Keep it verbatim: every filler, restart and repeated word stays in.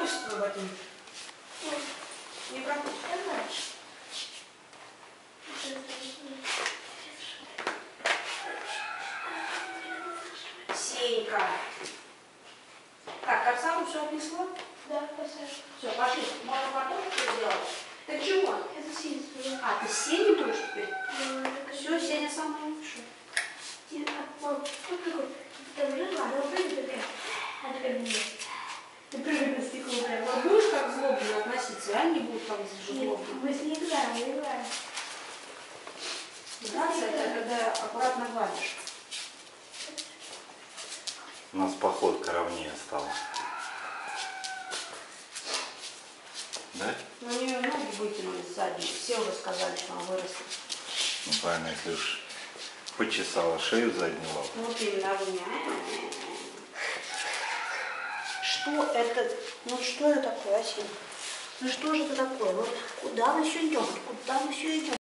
пропустит твой ботинок? Не пропустит. Сенька. Так, Оксану все отнесла? Да, посажу. Все, пошли. Можно потом что сделать? Ты чего? Это Сеня. А, ты с Сеней будешь теперь? Да, Все, Сеня самая лучшая. Мам, что такое? Там жила, она прыгает такая. Она такая нет. Ты прыгай на стекло прям. Вот будешь как злобно относиться, а не будут там злобно. Мы с ней играем, мы играем. Драться это когда аккуратно гладишь. У нас походка ровнее стала. Да? Но у нее ноги вытянули сзади. Все уже сказали, что она выросла. Ну правильно, если уж почесала шею заднюю лапу. Вот именно руня. Что это? Ну что это такое, Асень? Ну что же это такое? Вот куда мы еще идем? Куда мы еще идем?